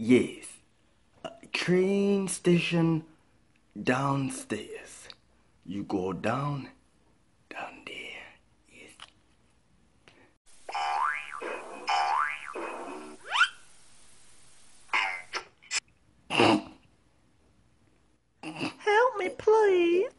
Yes. Train station downstairs. You go down there. Yes. Help me, please.